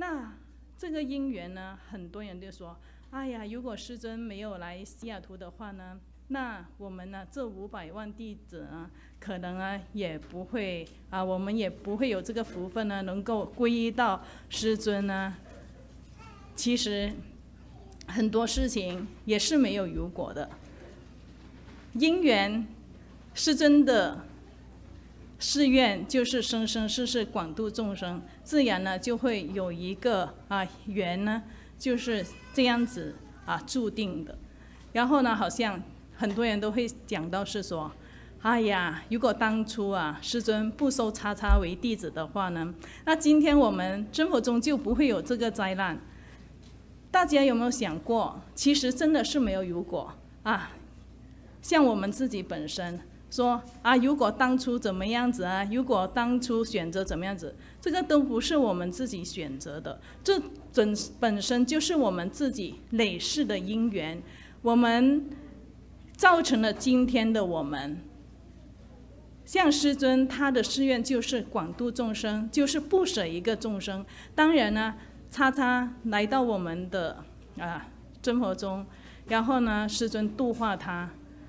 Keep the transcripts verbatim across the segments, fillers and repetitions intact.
那这个因缘呢，很多人就说：“哎呀，如果师尊没有来西雅图的话呢，那我们呢这五百万弟子呢，可能啊也不会啊，我们也不会有这个福分呢，能够皈依到师尊呢。”其实很多事情也是没有如果的。因缘，师尊的誓愿就是生生世世广度众生，自然呢就会有一个啊缘呢，就是这样子啊注定的。然后呢，好像很多人都会讲到是说，哎呀，如果当初啊师尊不收叉叉为弟子的话呢，那今天我们真佛宗就不会有这个灾难。大家有没有想过，其实真的是没有如果啊？像我们自己本身说啊，如果当初怎么样子啊，如果当初选择怎么样子，这个都不是我们自己选择的，这本本身就是我们自己累世的因缘，我们造成了今天的我们。像师尊他的誓愿就是广度众生，就是不舍一个众生。当然呢，叉叉来到我们的啊真佛中，然后呢，师尊度化他。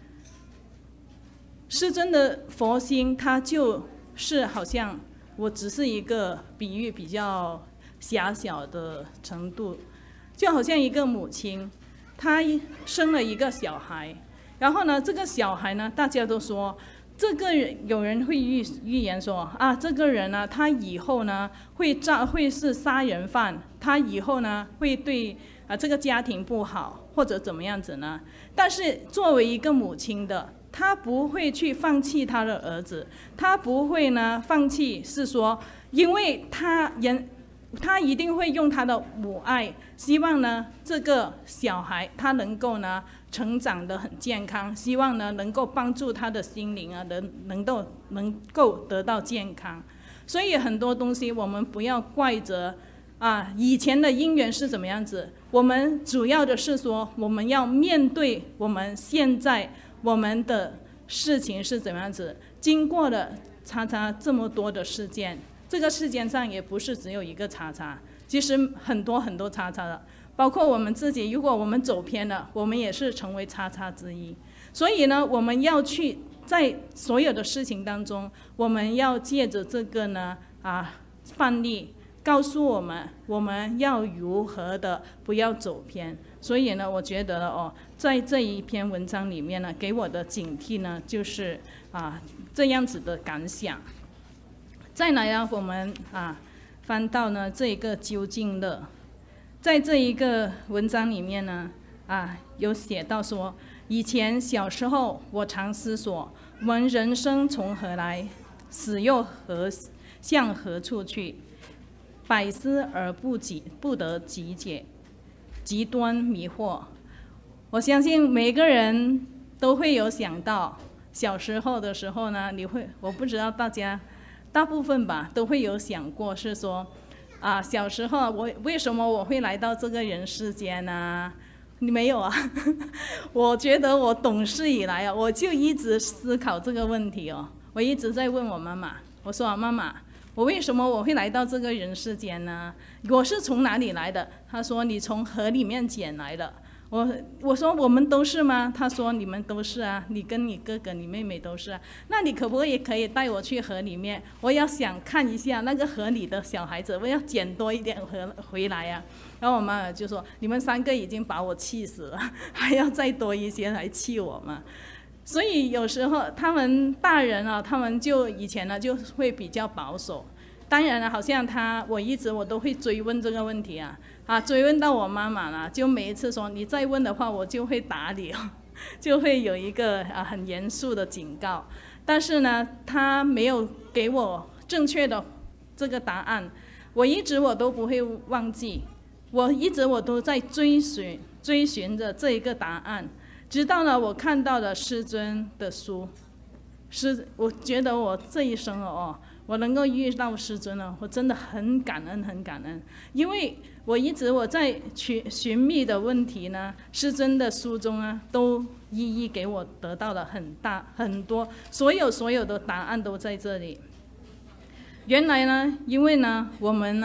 师尊的佛心，他就是好像我只是一个比喻比较狭小的程度，就好像一个母亲，她生了一个小孩，然后呢，这个小孩呢，大家都说。这个人有人会预预言说啊，这个人呢，他以后呢会炸会是杀人犯，他以后呢会对啊这个家庭不好，或者怎么样子呢？但是作为一个母亲的，她不会去放弃她的儿子，她不会呢放弃，是说，因为她人。他一定会用他的母爱，希望呢这个小孩他能够呢成长得很健康，希望呢能够帮助他的心灵啊能能够能够得到健康。所以很多东西我们不要怪责啊以前的因缘是怎么样子，我们主要的是说我们要面对我们现在我们的事情是怎么样子，经过了叉叉这么多的事件。这个世界上也不是只有一个叉叉，其实很多很多叉叉的，包括我们自己，如果我们走偏了，我们也是成为叉叉之一。所以呢，我们要去在所有的事情当中，我们要借着这个呢啊范例，告诉我们我们要如何的不要走偏。所以呢，我觉得哦，在这一篇文章里面呢，给我的警惕呢，就是啊这样子的感想。再来呢，我们啊翻到呢这一个究竟乐，在这一个文章里面呢啊有写到说，以前小时候我常思索，我们人生从何来，死又何向何处去，百思而不己不得其解，极端迷惑。我相信每个人都会有想到，小时候的时候呢，你会我不知道大家。大部分吧都会有想过，是说，啊，小时候我为什么我会来到这个人世间呢？你没有啊？我觉得我懂事以来啊，我就一直思考这个问题哦。我一直在问我妈妈，我说啊，妈妈，我为什么我会来到这个人世间呢？我是从哪里来的？她说你从河里面捡来的。我我说我们都是吗？他说你们都是啊，你跟你哥哥、你妹妹都是啊。那你可不可以可以带我去河里面？我要想看一下那个河里的小孩子，我要捡多一点回回来呀、啊。然后我妈妈就说：“你们三个已经把我气死了，还要再多一些来气我吗？”所以有时候他们大人啊，他们就以前呢就会比较保守。当然了，好像他我一直我都会追问这个问题啊。啊，追问到我妈妈了，就每一次说你再问的话，我就会打你，就会有一个啊很严肃的警告。但是呢，他没有给我正确的这个答案，我一直我都不会忘记，我一直我都在追寻追寻着这一个答案，直到呢我看到了师尊的书，师，我觉得我这一生哦。我能够遇到师尊呢，我真的很感恩，很感恩，因为我一直我在寻寻觅的问题呢，师尊的书中啊，都一一给我得到了很大很多，所有所有的答案都在这里。原来呢，因为呢，我们啊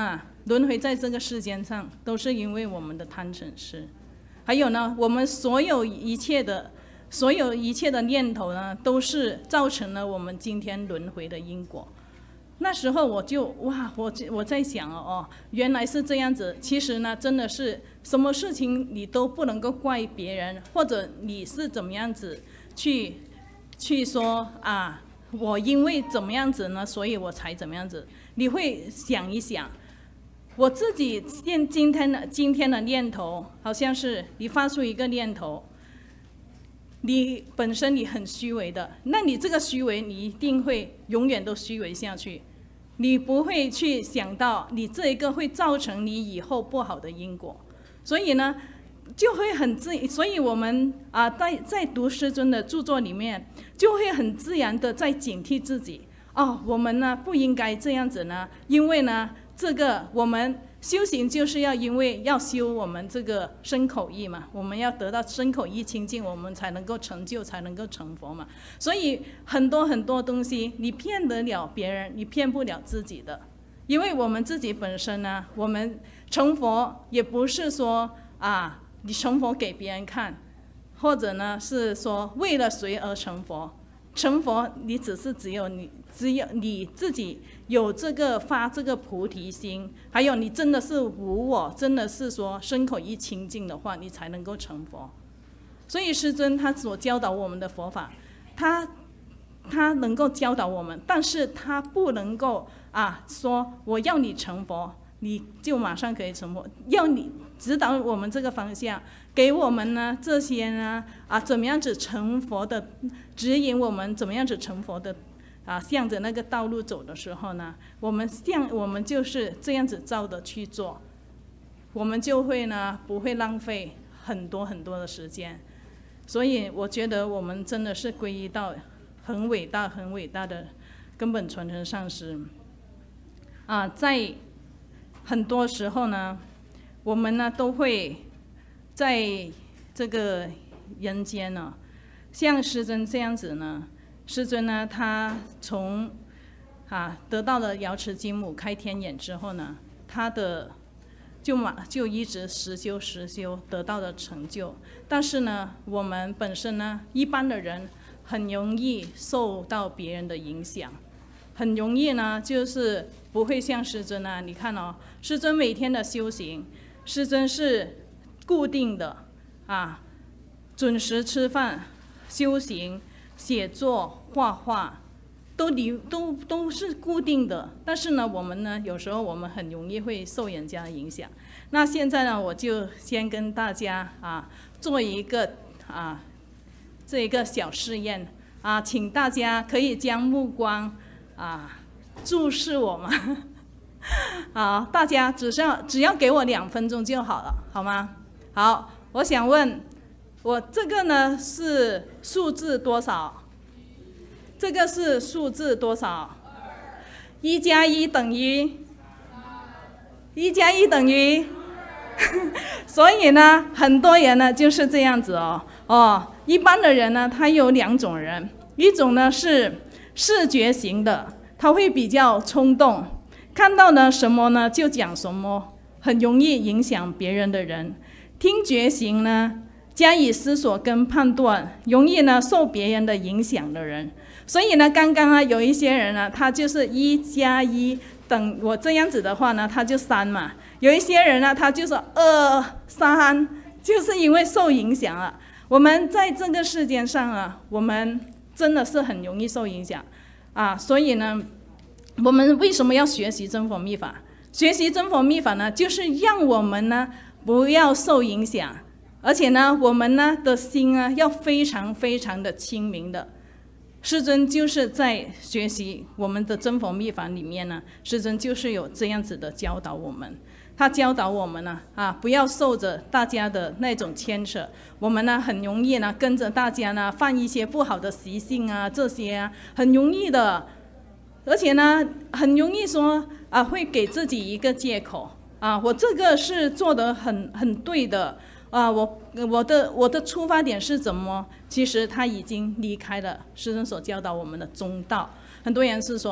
轮回在这个世间上，都是因为我们的贪嗔痴。还有呢，我们所有一切的所有一切的念头呢，都是造成了我们今天轮回的因果。那时候我就哇，我我在想哦，原来是这样子。其实呢，真的是什么事情你都不能够怪别人，或者你是怎么样子去去说啊，我因为怎么样子呢，所以我才怎么样子。你会想一想，我自己现今天的今天的念头，好像是你发出一个念头。你本身你很虚伪的，那你这个虚伪，你一定会永远都虚伪下去，你不会去想到你这一个会造成你以后不好的因果，所以呢，就会很自，所以我们啊，在在读师尊的著作里面，就会很自然的在警惕自己哦，我们呢不应该这样子呢，因为呢，这个我们。修行就是要因为要修我们这个身口意嘛，我们要得到身口意清净，我们才能够成就，才能够成佛嘛。所以很多很多东西，你骗得了别人，你骗不了自己的。因为我们自己本身呢，我们成佛也不是说啊，你成佛给别人看，或者呢是说为了谁而成佛。成佛，你只是只有你，只有你自己有这个发这个菩提心，还有你真的是无我，真的是说身口意清净的话，你才能够成佛。所以师尊他所教导我们的佛法，他他能够教导我们，但是他不能够啊说我要你成佛，你就马上可以成佛，要你指导我们这个方向，给我们呢这些呢啊怎么样子成佛的，指引我们怎么样子成佛的啊，向着那个道路走的时候呢，我们像我们就是这样子照的去做，我们就会呢不会浪费很多很多的时间。所以我觉得我们真的是皈依到很伟大很伟大的根本传承上师啊，在很多时候呢，我们呢都会在这个人间呢，像师尊这样子呢，师尊呢他从啊得到了瑶池金母开天眼之后呢，他的就马就一直实修实修得到了成就。但是呢，我们本身呢，一般的人很容易受到别人的影响，很容易呢就是不会像师尊啊，你看哦，师尊每天的修行，师尊是固定的啊，准时吃饭、修行、写作、画画，都离都都是固定的。但是呢，我们呢，有时候我们很容易会受人家影响。那现在呢，我就先跟大家啊做一个啊这一个小试验啊，请大家可以将目光啊注视我们。好，大家只要只要给我两分钟就好了，好吗？好，我想问，我这个呢是数字多少？这个是数字多少？一加一等于？一加一等于？所以呢，很多人呢就是这样子哦。哦，一般的人呢，他有两种人，一种呢是视觉型的，他会比较冲动。看到呢什么呢就讲什么，很容易影响别人的人。听觉型呢，加以思索跟判断，容易呢受别人的影响的人。所以呢，刚刚啊有一些人呢，他就是一加一等我这样子的话呢，他就三嘛。有一些人呢，他就说二三，就是因为受影响了。我们在这个世间上啊，我们真的是很容易受影响啊，所以呢。我们为什么要学习真佛密法？学习真佛密法呢，就是让我们呢不要受影响，而且呢，我们呢的心啊要非常非常的清明的。师尊就是在学习我们的真佛密法里面呢，师尊就是有这样子的教导我们。他教导我们呢啊，不要受着大家的那种牵扯，我们呢很容易呢跟着大家呢犯一些不好的习性啊，这些啊很容易的。而且呢，很容易说啊，会给自己一个借口啊，我这个是做得很很对的啊，我我的我的出发点是怎么？其实他已经离开了师尊所教导我们的中道。很多人是说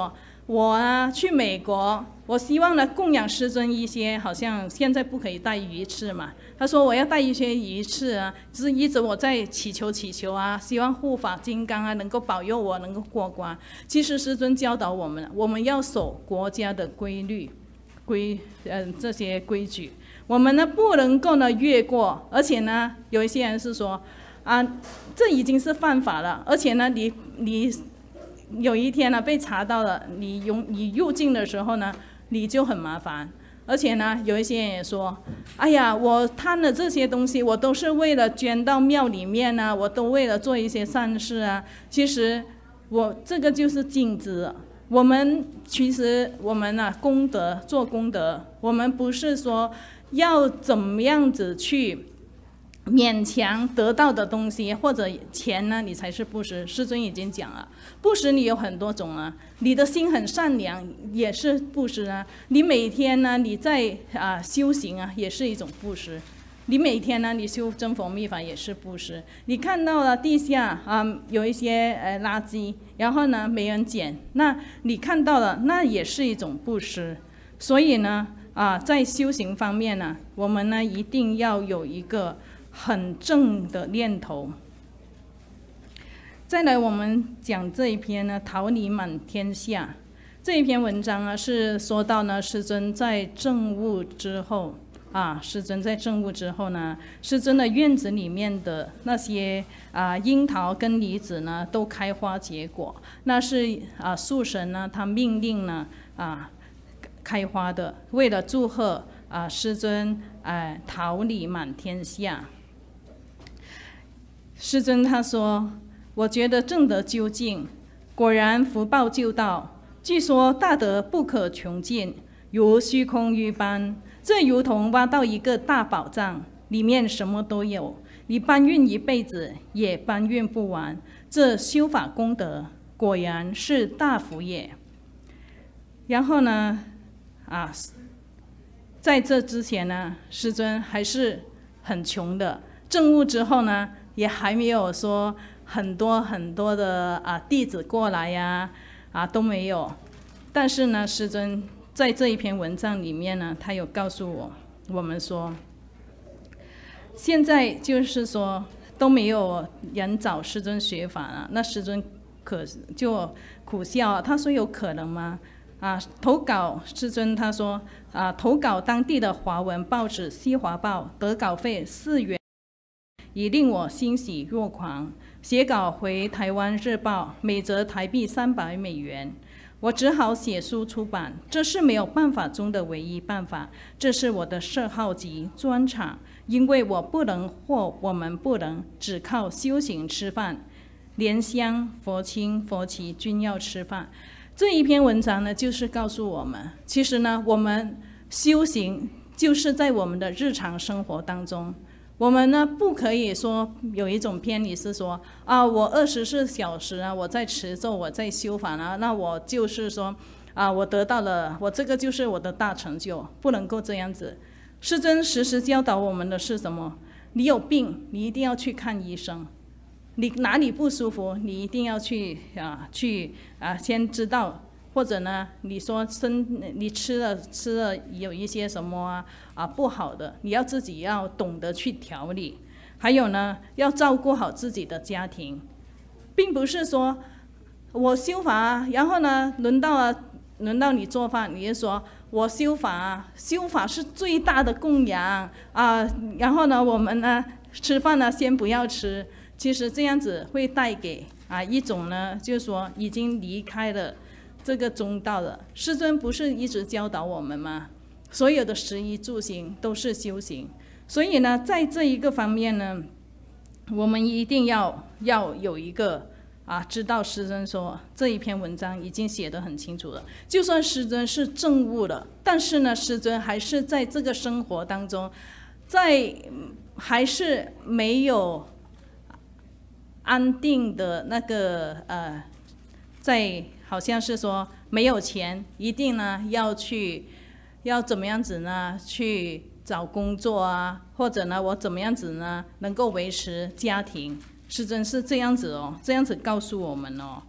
我啊去美国，我希望呢供养师尊一些，好像现在不可以带鱼翅嘛。他说我要带一些鱼翅啊，就是一直我在祈求祈求啊，希望护法金刚啊能够保佑我能够过关。其实师尊教导我们，我们要守国家的规律、规呃这些规矩，我们呢不能够呢越过，而且呢有一些人是说啊，这已经是犯法了，而且呢你你。有一天呢，被查到了，你用你入境的时候呢，你就很麻烦。而且呢，有一些人也说，哎呀，我贪的这些东西，我都是为了捐到庙里面啊，我都为了做一些善事啊。其实我这个就是镜子。我们其实我们啊，功德做功德，我们不是说要怎么样子去勉强得到的东西或者钱呢，你才是布施。师尊已经讲了，布施你有很多种啊，你的心很善良也是布施啊，你每天呢你在啊修行啊也是一种布施，你每天呢你修真佛密法也是布施。你看到了地下啊有一些呃垃圾，然后呢没人捡，那你看到了那也是一种布施。所以呢啊在修行方面呢，我们呢一定要有一个很正的念头。再来，我们讲这一篇呢，桃李满天下。这一篇文章啊，是说到呢，师尊在证悟之后啊，师尊在证悟之后呢，师尊的院子里面的那些啊樱桃跟梨子呢，都开花结果。那是啊，树神呢，他命令呢啊开花的，为了祝贺啊师尊哎桃李满天下。师尊他说，我觉得正德究竟，果然福报就到。据说大德不可穷尽，如虚空一般，这如同挖到一个大宝藏，里面什么都有，你搬运一辈子也搬运不完。这修法功德果然是大福也。然后呢啊在这之前呢，师尊还是很穷的，证悟之后呢也还没有说很多很多的啊弟子过来呀，啊都没有。但是呢，师尊在这一篇文章里面呢，他有告诉我我们说，现在就是说都没有人找师尊学法了。那师尊可就苦笑，他说有可能吗？啊，投稿师尊他说啊，投稿当地的华文报纸《西华报》，得稿费四元。已令我欣喜若狂，写稿回台湾日报，每则台币三百美元。我只好写书出版，这是没有办法中的唯一办法，这是我的嗜好及专长，因为我不能或我们不能只靠修行吃饭，莲香、佛清、佛齐均要吃饭。这一篇文章呢，就是告诉我们，其实呢，我们修行就是在我们的日常生活当中。我们呢不可以说有一种偏离是说啊，我二十四小时啊，我在持咒，我在修法啊，那我就是说啊，我得到了，我这个就是我的大成就，不能够这样子。师尊时时教导我们的是什么？你有病，你一定要去看医生；你哪里不舒服，你一定要去啊去啊先知道。或者呢，你说身你吃了吃了有一些什么啊啊不好的，你要自己要懂得去调理。还有呢，要照顾好自己的家庭，并不是说我修法，然后呢轮到了轮到你做饭，你就说我修法，修法是最大的供养啊，然后呢我们呢吃饭呢先不要吃。其实这样子会带给啊一种呢，就是说已经离开了这个中道了。师尊不是一直教导我们吗？所有的食衣住行都是修行。所以呢，在这一个方面呢，我们一定要要有一个啊，知道师尊说这一篇文章已经写得很清楚了。就算师尊是证悟了，但是呢，师尊还是在这个生活当中，在还是没有安定的那个呃，在。好像是说没有钱，一定呢要去，要怎么样子呢？去找工作啊，或者呢我怎么样子呢能够维持家庭？师尊是这样子哦，这样子告诉我们哦。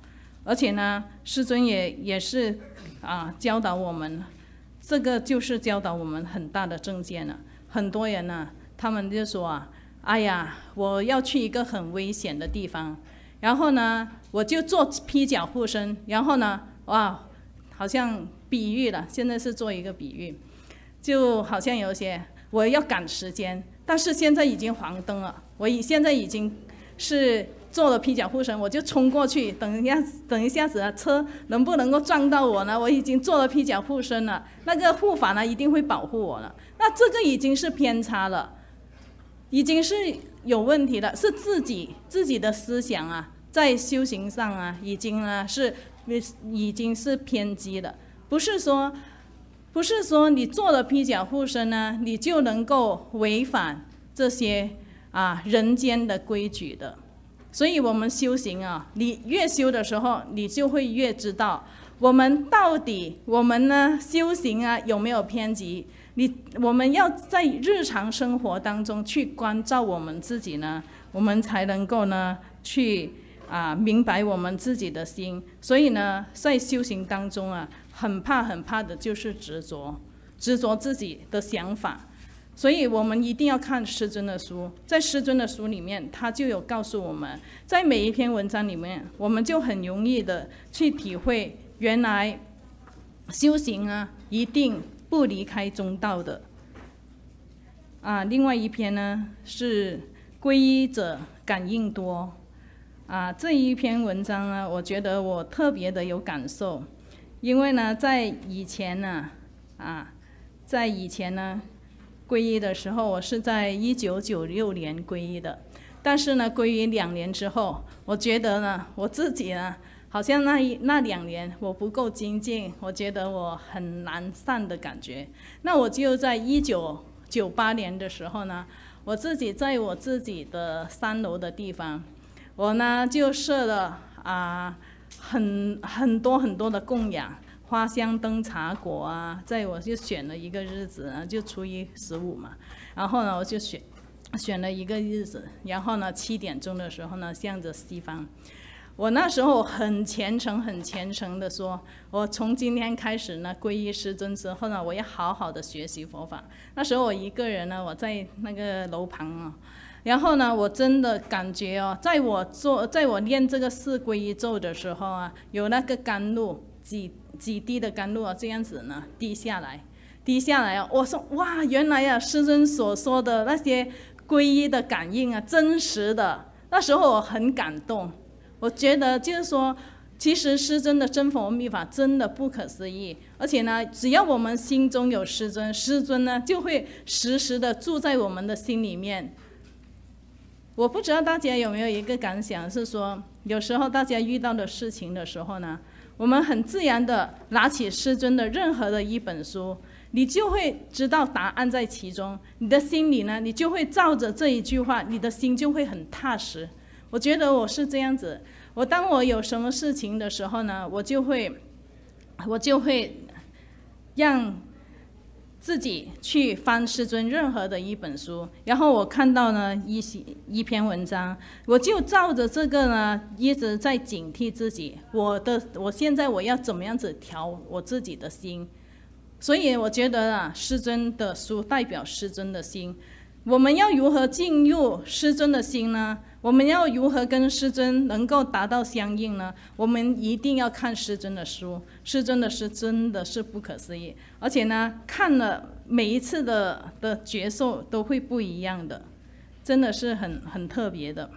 而且呢，师尊也也是啊教导我们，这个就是教导我们很大的正见了。很多人呢，他们就说啊，哎呀，我要去一个很危险的地方，然后呢，我就做披脚护身，然后呢，哇，好像比喻了，现在是做一个比喻，就好像有些我要赶时间，但是现在已经黄灯了，我已现在已经是做了披脚护身，我就冲过去，等一下等一下子啊，车能不能够撞到我呢？我已经做了披脚护身了，那个护法呢一定会保护我了。那这个已经是偏差了，已经是有问题了，是自己自己的思想啊，在修行上啊，已经呢是已经是偏激了，不是说不是说你做了披脚护身呢，你就能够违反这些啊人间的规矩的。所以我们修行啊，你越修的时候，你就会越知道我们到底我们呢修行啊有没有偏激。你我们要在日常生活当中去关照我们自己呢，我们才能够呢去啊明白我们自己的心。所以呢，在修行当中啊，很怕很怕的就是执着，执着自己的想法。所以我们一定要看师尊的书，在师尊的书里面，他就有告诉我们，在每一篇文章里面，我们就很容易的去体会，原来修行啊，一定不离开中道的。啊，另外一篇呢是皈依者感应多，啊，这一篇文章呢，我觉得我特别的有感受，因为呢，在以前呢，啊，在以前呢。皈依的时候，我是在一九九六年皈依的，但是呢，皈依两年之后，我觉得呢，我自己呢，好像那一那两年我不够精进，我觉得我很懒散的感觉。那我就在一九九八年的时候呢，我自己在我自己的三楼的地方，我呢就设了啊很很多很多的供养。花香灯茶果啊，在我就选了一个日子呢，就初一十五嘛，然后呢我就选选了一个日子，然后呢七点钟的时候呢向着西方，我那时候很虔诚很虔诚的说，我从今天开始呢皈依师尊之后呢，我要好好的学习佛法。那时候我一个人呢，我在那个楼旁啊，然后呢我真的感觉哦，在我做在我念这个四皈依咒的时候啊，有那个甘露几几滴的甘露啊，这样子呢滴下来，滴下来啊！我说哇，原来啊，师尊所说的那些皈依的感应啊，真实的。那时候我很感动，我觉得就是说，其实师尊的真佛密法真的不可思议，而且呢，只要我们心中有师尊，师尊呢就会时时的住在我们的心里面。我不知道大家有没有一个感想，是说有时候大家遇到的事情的时候呢，我们很自然的拿起师尊的任何的一本书，你就会知道答案在其中。你的心里呢，你就会照着这一句话，你的心就会很踏实。我觉得我是这样子，我当我有什么事情的时候呢，我就会，我就会让自己去翻师尊任何的一本书，然后我看到呢一一篇文章，我就照着这个呢一直在警惕自己，我的我现在我要怎么样子调我自己的心。所以我觉得啊，师尊的书代表师尊的心，我们要如何进入师尊的心呢？我们要如何跟师尊能够达到相应呢？我们一定要看师尊的书，师尊的书真的是不可思议，而且呢，看了每一次的的觉受都会不一样的，真的是很很特别的。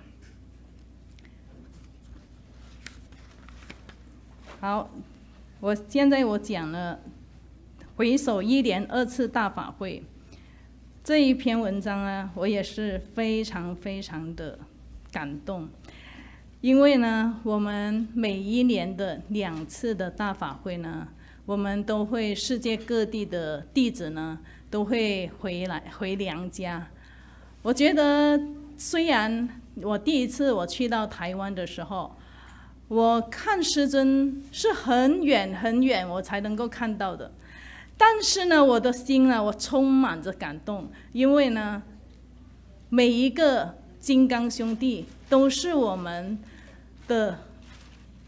好，我现在我讲了回首一连二次大法会这一篇文章呢，我也是非常非常的感动，因为呢，我们每一年的两次的大法会呢，我们都会世界各地的弟子呢都会回来回娘家。我觉得虽然我第一次我去到台湾的时候，我看师尊是很远很远我才能够看到的，但是呢，我的心呢，我充满着感动，因为呢，每一个金刚兄弟都是我们的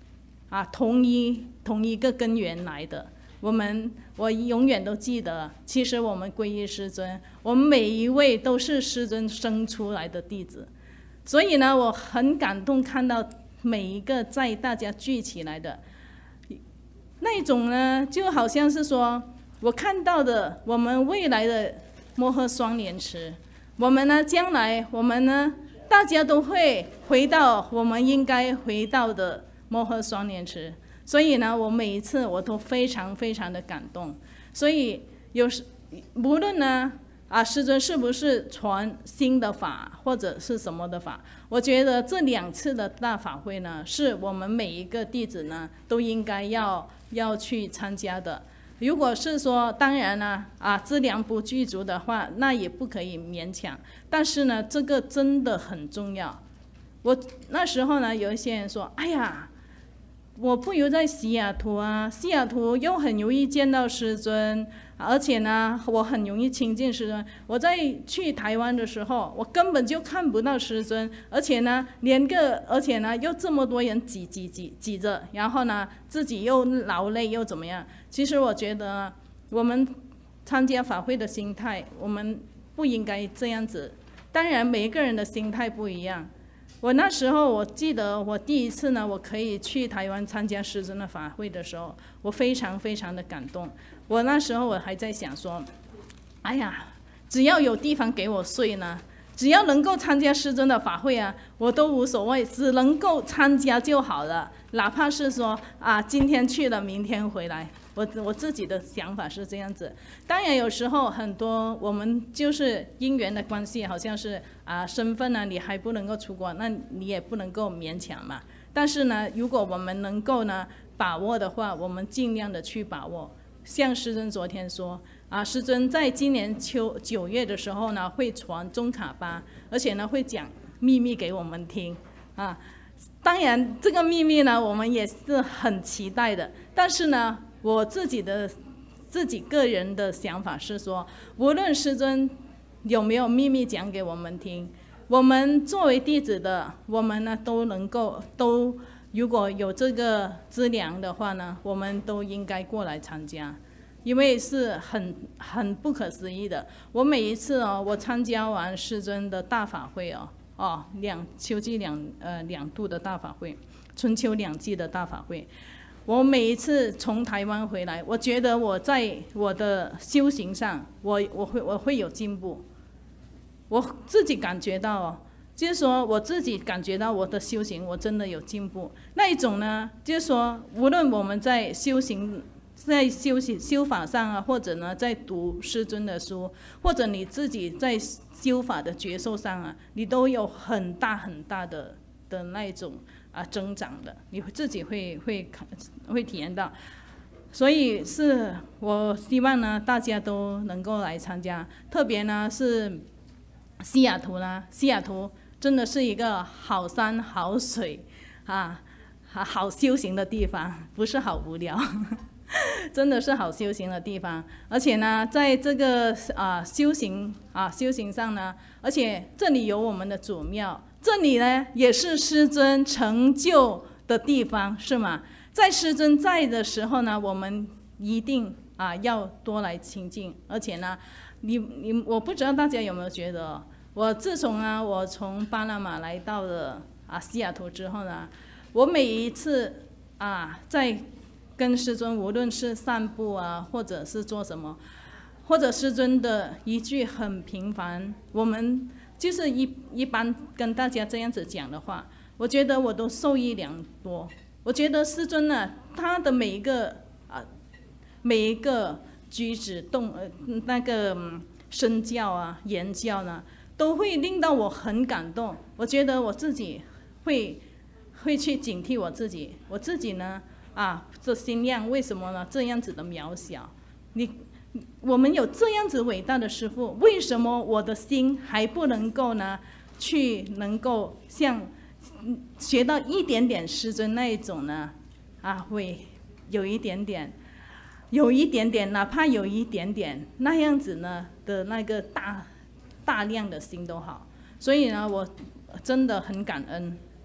啊同一同一个根源来的。我们我永远都记得，其实我们皈依师尊，我们每一位都是师尊生出来的弟子。所以呢，我很感动，看到每一个在大家聚起来的那种呢，就好像是说，我看到的我们未来的摩诃双莲池，我们呢将来我们呢大家都会回到我们应该回到的摩诃双莲池。所以呢，我每一次我都非常非常的感动。所以有时无论呢啊师尊是不是传新的法或者是什么的法，我觉得这两次的大法会呢，是我们每一个弟子呢都应该要要去参加的。如果是说当然呢啊资粮不具足的话，那也不可以勉强，但是呢这个真的很重要。我那时候呢有一些人说，哎呀，我不如在西雅图啊，西雅图又很容易见到师尊，而且呢我很容易亲近师尊。我在去台湾的时候，我根本就看不到师尊，而且呢连个而且呢又这么多人挤挤挤挤着，然后呢自己又劳累又怎么样。其实我觉得我们参加法会的心态，我们不应该这样子。当然每一个人的心态不一样。我那时候我记得我第一次呢，我可以去台湾参加师尊的法会的时候，我非常非常的感动。我那时候我还在想说，哎呀，只要有地方给我睡呢，只要能够参加师尊的法会啊，我都无所谓，只能够参加就好了。哪怕是说啊，今天去了，明天回来。我我自己的想法是这样子。当然有时候很多我们就是因缘的关系，好像是啊身份呢你还不能够出国，那你也不能够勉强嘛。但是呢，如果我们能够呢把握的话，我们尽量的去把握。像师尊昨天说啊，师尊在今年秋九月的时候呢会传中卡巴，而且呢会讲秘密给我们听啊。当然这个秘密呢我们也是很期待的，但是呢我自己的自己个人的想法是说，无论师尊有没有秘密讲给我们听，我们作为弟子的，我们呢都能够都如果有这个资粮的话呢，我们都应该过来参加，因为是很很不可思议的。我每一次哦，我参加完师尊的大法会哦，哦两秋季两呃两度的大法会，春秋两季的大法会。我每一次从台湾回来，我觉得我在我的修行上，我我会我会有进步，我自己感觉到哦，就是说我自己感觉到我的修行我真的有进步。那一种呢，就是说无论我们在修行、在修行修法上啊，或者呢在读师尊的书，或者你自己在修法的觉受上啊，你都有很大很大的的那一种。啊，增长的，你自己会会会体验到，所以是我希望呢，大家都能够来参加，特别呢是西雅图呢，西雅图真的是一个好山好水啊，好修行的地方，不是好无聊，真的是好修行的地方。而且呢，在这个啊修行啊修行上呢，而且这里有我们的祖庙。这里呢也是师尊成就的地方，是吗？在师尊在的时候呢，我们一定啊要多来亲近。而且呢，你你我不知道大家有没有觉得，我自从啊我从巴拿马来到了啊西雅图之后呢，我每一次啊在跟师尊无论是散步啊，或者是做什么，或者师尊的一句很平凡，我们。就是一一般跟大家这样子讲的话，我觉得我都受益良多。我觉得师尊呢，他的每一个啊，每一个举止动呃那个、嗯、身教啊、言教呢，都会令到我很感动。我觉得我自己会会去警惕我自己，我自己呢啊，这心量为什么呢这样子的渺小？你。我们有这样子伟大的师父，为什么我的心还不能够呢？去能够像学到一点点师尊那一种呢？啊，会有一点点，有一点点，哪怕有一点点那样子呢的那个大大量的心都好。所以呢，我真的很感恩，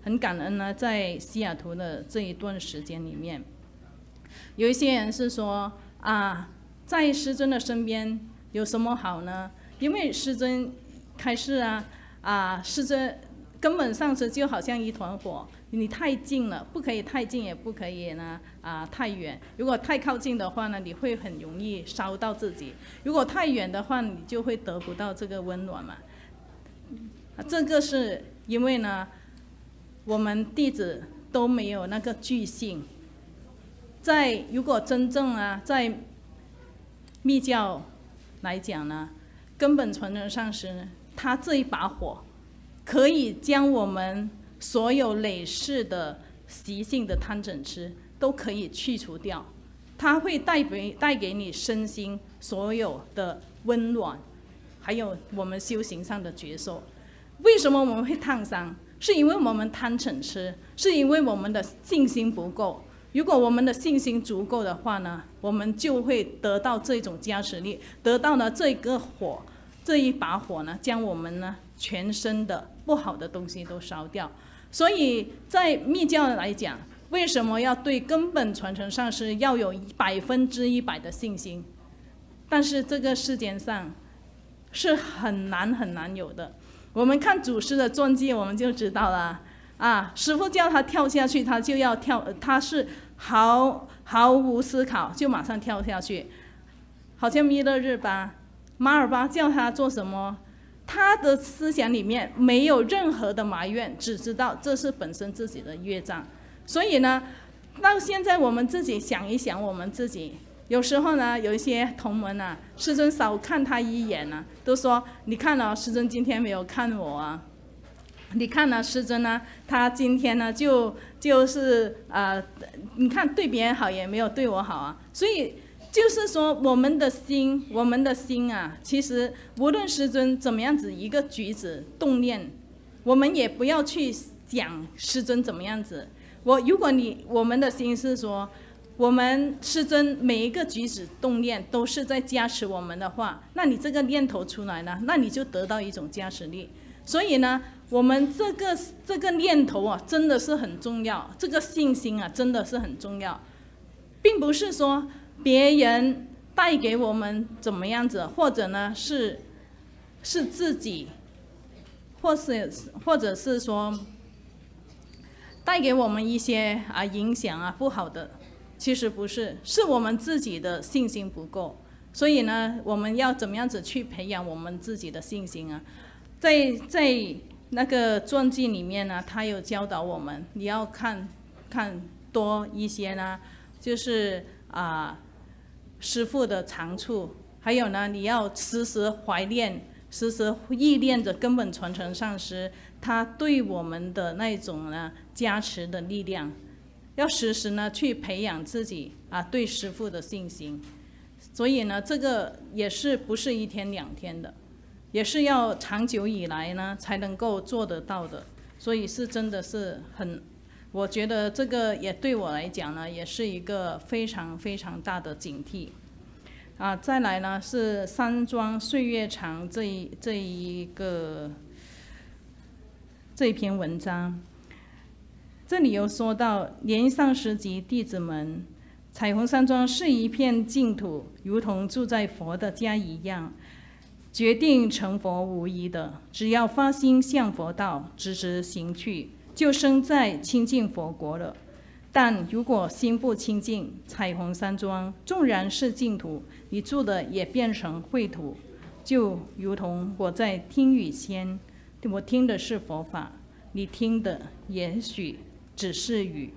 很感恩呢，在西雅图的这一段时间里面，有一些人是说啊，在师尊的身边有什么好呢？因为师尊开示啊，啊，师尊根本上是就好像一团火，你太近了，不可以太近，也不可以呢啊太远。如果太靠近的话呢，你会很容易烧到自己；如果太远的话，你就会得不到这个温暖嘛。这个是因为呢，我们弟子都没有那个具性。在如果真正啊，在密教来讲呢，根本传承上师呢，他这一把火，可以将我们所有累世的习性的贪嗔痴都可以去除掉，它会带给带给你身心所有的温暖，还有我们修行上的觉受。为什么我们会烫伤？是因为我们贪嗔痴，是因为我们的信心不够。如果我们的信心足够的话呢，我们就会得到这种加持力，得到呢这个火，这一把火呢，将我们呢全身的不好的东西都烧掉。所以在密教来讲，为什么要对根本传承上师要有百分之一百的信心？但是这个世间上是很难很难有的。我们看祖师的传记，我们就知道了啊，师父叫他跳下去，他就要跳，他是毫毫无思考就马上跳下去。好像弥勒日巴、马尔巴叫他做什么，他的思想里面没有任何的埋怨，只知道这是本身自己的业障。所以呢，到现在我们自己想一想，我们自己有时候呢，有一些同门啊，师尊少看他一眼啊，都说你看了、哦、师尊今天没有看我啊，你看呢、啊，师尊呢，他今天呢就就是呃，你看对别人好也没有对我好啊，所以就是说我们的心，我们的心啊，其实无论师尊怎么样子一个举止动念，我们也不要去讲师尊怎么样子。我如果你我们的心是说，我们师尊每一个举止动念都是在加持我们的话，那你这个念头出来呢，那你就得到一种加持力。所以呢，我们这个这个念头啊，真的是很重要，这个信心啊，真的是很重要，并不是说别人带给我们怎么样子，或者呢是是自己，或是或者是说带给我们一些啊影响啊不好的，其实不是，是我们自己的信心不够。所以呢，我们要怎么样子去培养我们自己的信心啊？在在那个传记里面呢，他有教导我们，你要看看多一些呢，就是啊、呃、师父的长处，还有呢，你要时时怀念，时时忆念着根本传承上师他对我们的那种呢加持的力量，要时时呢去培养自己啊对师父的信心。所以呢，这个也是不是一天两天的，也是要长久以来呢才能够做得到的。所以是真的是很，我觉得这个也对我来讲呢，也是一个非常非常大的警惕。啊，再来呢是山庄岁月长这一这一个这一篇文章，这里有说到莲上师及弟子们，彩虹山庄是一片净土，如同住在佛的家一样，决定成佛无疑的。只要发心向佛道，直直行去，就生在清净佛国了。但如果心不清净，彩虹山庄纵然是净土，你住的也变成秽土。就如同我在听雨间，我听的是佛法，你听的也许只是雨。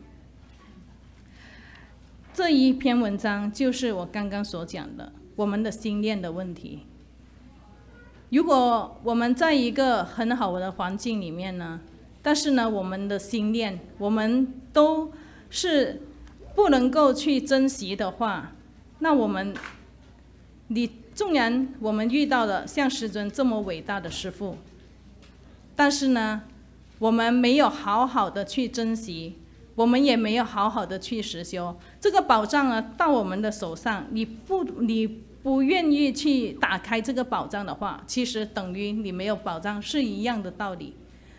这一篇文章就是我刚刚所讲的我们的心念的问题。如果我们在一个很好的环境里面呢，但是呢，我们的心念我们都是不能够去珍惜的话，那我们，你纵然我们遇到了像师尊这么伟大的师父，但是呢，我们没有好好的去珍惜，我们也没有好好的去实修，这个宝藏呢到我们的手上，你不你不愿意去打开这个宝藏的话，其实等于你没有宝藏是一样的道理。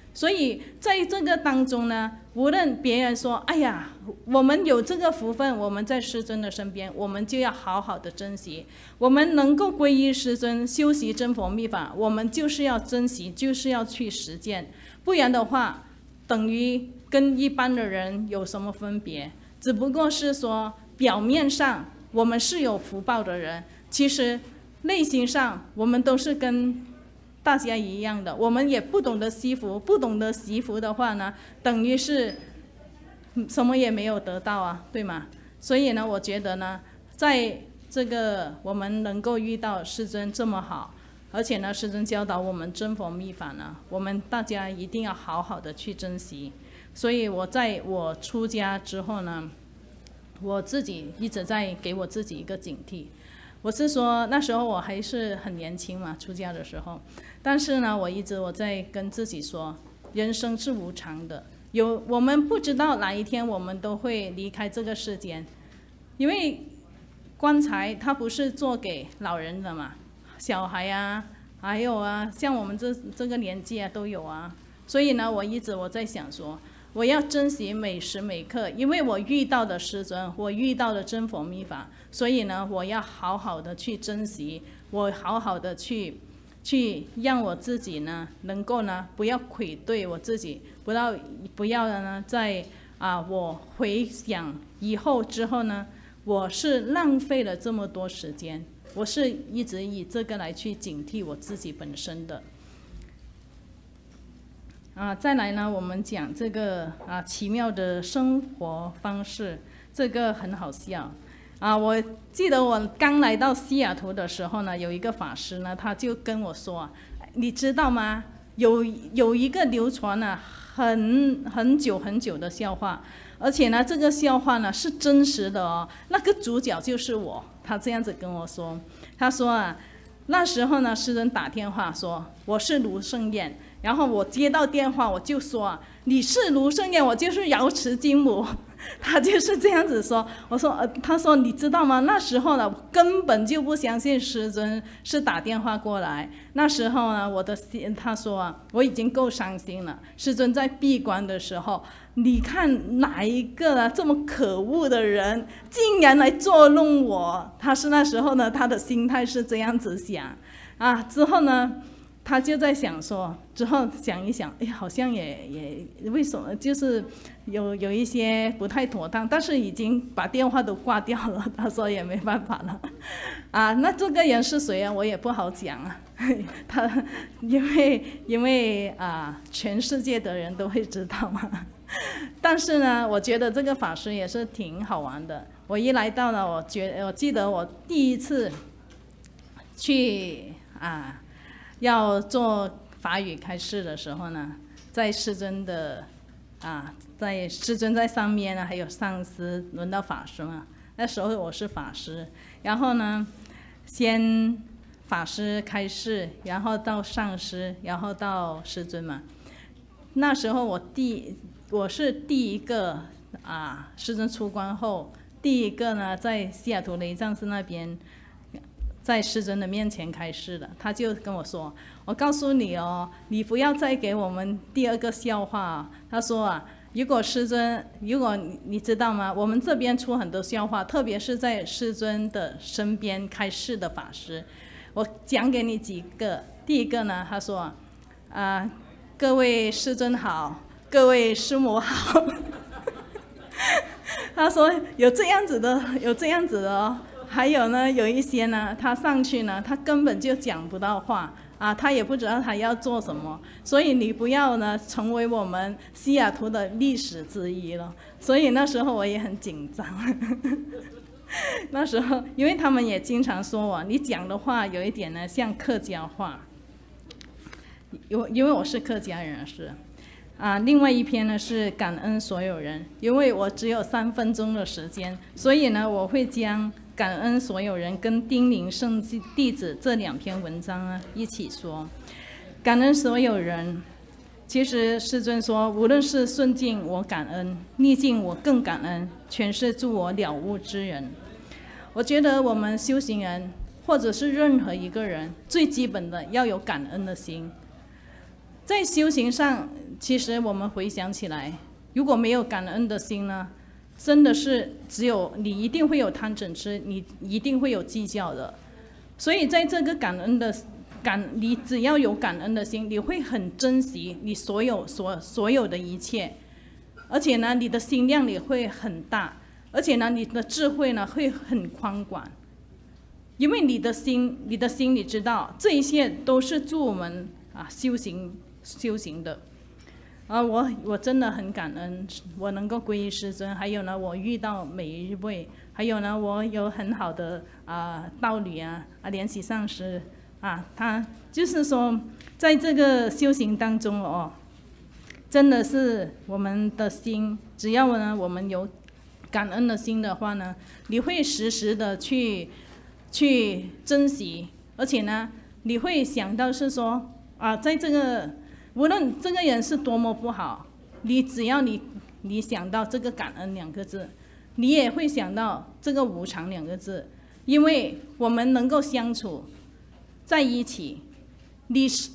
所以在这个当中呢，无论别人说，哎呀，我们有这个福分，我们在师尊的身边，我们就要好好的珍惜。我们能够皈依师尊，修习真佛密法，我们就是要珍惜，就是要去实践。不然的话，等于跟一般的人有什么分别？只不过是说表面上我们是有福报的人，其实内心上我们都是跟大家一样的，我们也不懂得惜福，不懂得惜福的话呢，等于是什么也没有得到啊，对吗？所以呢，我觉得呢，在这个我们能够遇到师尊这么好，而且呢，师尊教导我们真佛密法呢，我们大家一定要好好的去珍惜。所以我在我出家之后呢，我自己一直在给我自己一个警惕。我是说那时候我还是很年轻嘛，出家的时候，但是呢，我一直我在跟自己说，人生是无常的，有我们不知道哪一天我们都会离开这个世间，因为棺材它不是做给老人的嘛，小孩啊，还有啊，像我们这这个年纪啊都有啊，所以呢，我一直我在想说，我要珍惜每时每刻，因为我遇到的师尊，我遇到的真佛密法，所以呢，我要好好的去珍惜，我好好的去去让我自己呢，能够呢不要愧对我自己，不要不要呢在啊我回想以后之后呢，我是浪费了这么多时间，我是一直以这个来去警惕我自己本身的。啊，再来呢，我们讲这个啊奇妙的生活方式，这个很好笑。啊，我记得我刚来到西雅图的时候呢，有一个法师呢，他就跟我说，你知道吗？有有一个流传了很很久很久的笑话，而且呢，这个笑话呢是真实的哦，那个主角就是我。他这样子跟我说，他说啊，那时候呢，师尊打电话说我是卢胜彦。然后我接到电话，我就说啊，你是卢胜彦，我就是瑶池金母。他就是这样子说。我说，呃，他说你知道吗？那时候呢，我根本就不相信师尊是打电话过来。那时候呢，我的心，他说啊，我已经够伤心了。师尊在闭关的时候，你看哪一个呢这么可恶的人，竟然来捉弄我？他是那时候呢，他的心态是这样子想啊。之后呢，他就在想说，之后想一想，哎，好像也也为什么就是有有一些不太妥当，但是已经把电话都挂掉了。他说也没办法了，啊，那这个人是谁啊？我也不好讲啊。他因为因为啊，全世界的人都会知道嘛。但是呢，我觉得这个法师也是挺好玩的。我一来到了，我觉我记得我第一次去啊。要做法语开示的时候呢，在师尊的啊，在师尊在上面呢，还有上师，轮到法师嘛。那时候我是法师，然后呢，先法师开示，然后到上师，然后到师尊嘛。那时候我第我是第一个啊，师尊出关后第一个呢，在西雅图雷藏寺那边。在师尊的面前开示的，他就跟我说：“我告诉你哦，你不要再给我们第二个笑话啊。”他说啊，如果师尊，如果你知道吗？我们这边出很多笑话，特别是在师尊的身边开示的法师，我讲给你几个。第一个呢，他说啊、呃，各位师尊好，各位师母好。他说有这样子的，有这样子的哦。还有呢，有一些呢，他上去呢，他根本就讲不到话啊，他也不知道他要做什么，所以你不要呢成为我们西雅图的历史之一了。所以那时候我也很紧张。那时候，因为他们也经常说我，你讲的话有一点呢像客家话，因因为我是客家人是。啊，另外一篇呢是感恩所有人，因为我只有三分钟的时间，所以呢我会将感恩所有人跟叮咛圣弟子这两篇文章呢一起说。感恩所有人，其实师尊说，无论是顺境我感恩，逆境我更感恩，全是助我了悟之人。我觉得我们修行人或者是任何一个人，最基本的要有感恩的心。 在修行上，其实我们回想起来，如果没有感恩的心呢，真的是只有你一定会有贪嗔痴，你一定会有计较的。所以在这个感恩的感，你只要有感恩的心，你会很珍惜你所有所所有的一切，而且呢，你的心量也会很大，而且呢，你的智慧呢会很宽广，因为你的心，你的心你知道，这一切都是助我们啊修行修行的。啊，我我真的很感恩，我能够皈依师尊，还有呢，我遇到每一位，还有呢，我有很好的啊道侣啊啊莲喜上师啊，他就是说，在这个修行当中哦，真的是我们的心，只要呢我们有感恩的心的话呢，你会时时的去去珍惜，而且呢，你会想到是说啊，在这个。无论这个人是多么不好，你只要你你想到这个感恩两个字，你也会想到这个无常两个字，因为我们能够相处在一起，你是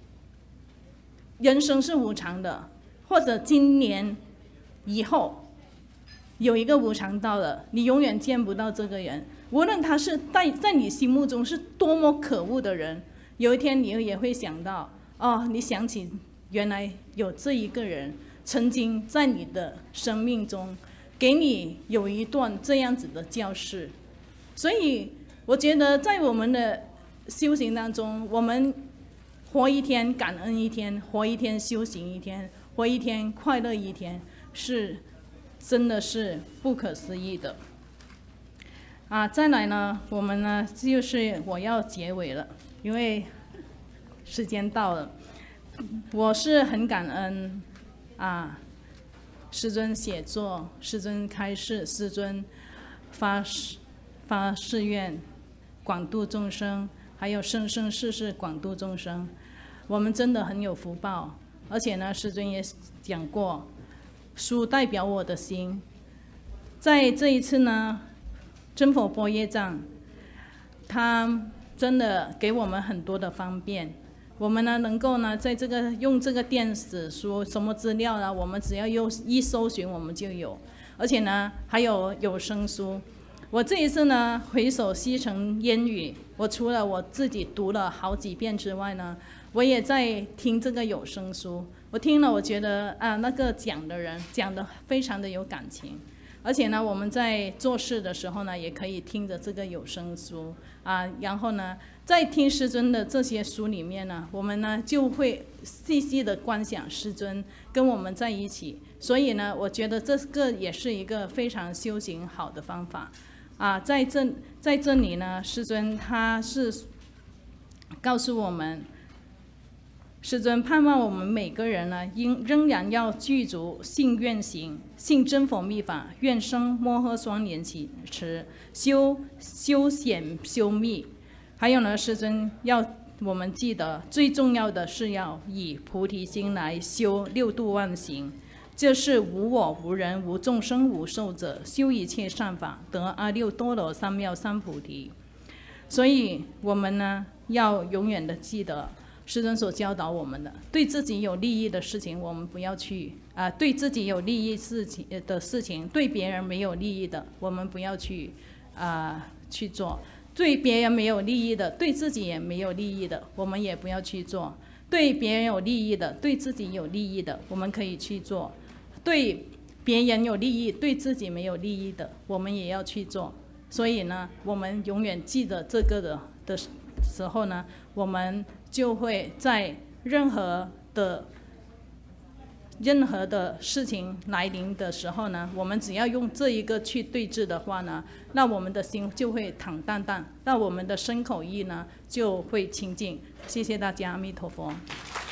人生是无常的，或者今年以后有一个无常到了，你永远见不到这个人，无论他是在在你心目中是多么可恶的人，有一天你也会想到。哦，你想起原来有这一个人曾经在你的生命中给你有一段这样子的教示，所以我觉得在我们的修行当中，我们活一天感恩一天，活一天修行一天，活一天快乐一天，是真的是不可思议的。啊，再来呢，我们呢就是我要结尾了，因为时间到了，我是很感恩啊，师尊写作，师尊开示，师尊发发誓愿，广度众生，还有生生世世广度众生，我们真的很有福报。而且呢，师尊也讲过，书代表我的心，在这一次呢，真佛波业藏，他真的给我们很多的方便。我们呢，能够呢，在这个用这个电子书，什么资料呢，我们只要用一搜寻，我们就有。而且呢，还有有声书。我这一次呢，回首西城烟雨，我除了我自己读了好几遍之外呢，我也在听这个有声书。我听了，我觉得啊，那个讲的人讲的非常的有感情。而且呢，我们在做事的时候呢，也可以听着这个有声书啊，然后呢，在听师尊的这些书里面呢，我们呢就会细细的观想师尊跟我们在一起。所以呢，我觉得这个也是一个非常修行好的方法啊。在这在这里呢，师尊他是告诉我们。师尊盼望我们每个人呢，应仍然要具足信愿行，信真佛密法，愿生摩诃双莲起持，修修显修密。还有呢，师尊要我们记得，最重要的是要以菩提心来修六度万行，这是无我无人无众生无寿者，修一切善法，得阿耨多罗三藐三菩提。所以我们呢，要永远的记得。师尊所教导我们的，对自己有利益的事情，我们不要去啊、呃；对自己有利益事情的事情，对别人没有利益的，我们不要去啊、呃、去做；对别人没有利益的，对自己也没有利益的，我们也不要去做；对别人有利益的，对自己有利益的，我们可以去做；对别人有利益，对自己没有利益的，我们也要去做。所以呢，我们永远记得这个的的时候呢，我们就会在任何的任何的事情来临的时候呢，我们只要用这一个去对治的话呢，那我们的心就会坦荡荡，那我们的身口意呢就会清净。谢谢大家，阿弥陀佛。